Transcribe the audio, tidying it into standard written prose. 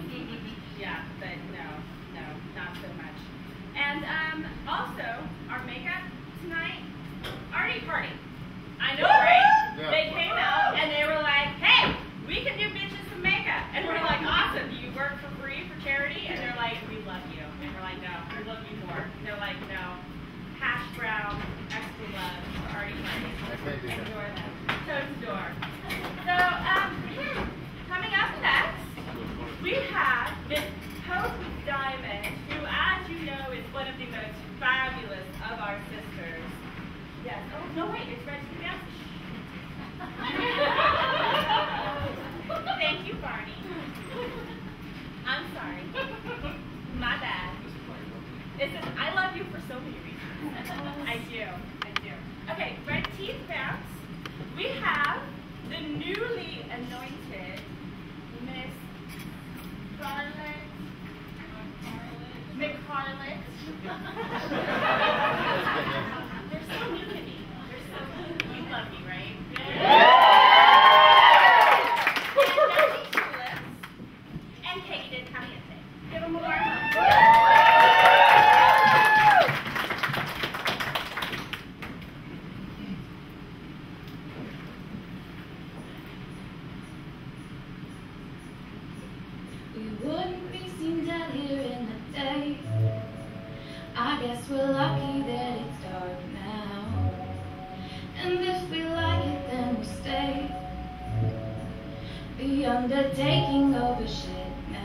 Yeah, but no, not so much. And also, our makeup tonight, Artie Party. I know, right? Yeah. They came out and they were like, hey, we can do bitches some makeup. And we're like, awesome, do you work for free for charity? And they're like, we love you. And we're like, no, we're looking for. And they're like, no, hash brown, extra love for Artie Party. Adore them. Totes adore. So, coming up next, we have Miss Hope Diamond, who, as you know, is one of the most fabulous of our sisters. Yes. Oh, no, wait, it's ready to dance. Thank you, Barney. I'm sorry. My bad. Listen, I love you for so many reasons. I do. Okay, red teeth bounce. We have the newly anointed Miss Scarlett McCarlett. They're so mean to me. They're so mean. You love me, right? And Jesse Tulips. And Katie did Caliente. Give them a warm up. We wouldn't be seen down here in the day. I guess we're lucky that it's dark now. And if we like it, then we'll stay. The undertaking over shit now.